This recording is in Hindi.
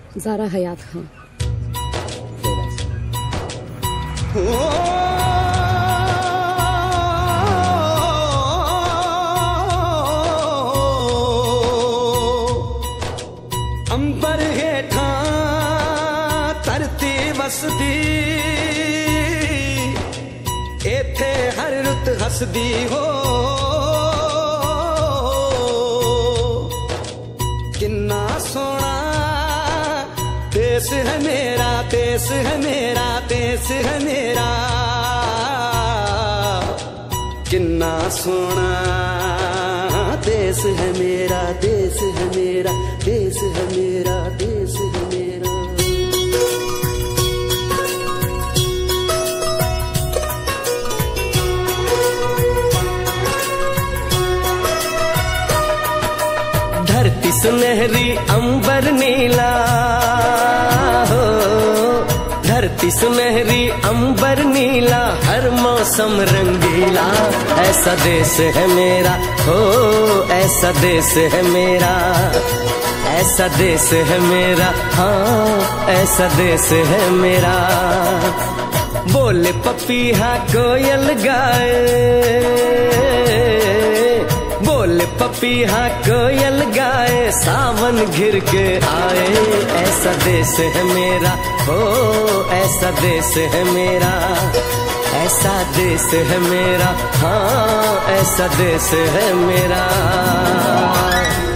ज़ारा हयात खान। अंबर हेठा धरती वसदी, एथे हर रुत हसदी हो। किन्ना सोना देश है मेरा, देश है मेरा, देश है मेरा। किन्ना सोना देश है मेरा, देश है मेरा, देश है मेरा, देश है मेरा। धरती सुनहरी अंबर नीला हो, धरती सुनहरी अंबर नीला, हर मौसम रंगीला। ऐसा देश है मेरा हो, ऐसा देश है मेरा, ऐसा देश है मेरा, हाँ ऐसा देश है मेरा। बोले पपीहा कोयल गाए, बोले पपीहा कोयल गाए, सावन घिर के आए। ऐसा देश है मेरा हो, ऐसा देश है मेरा, ऐसा देश है मेरा, हाँ ऐसा देश है मेरा।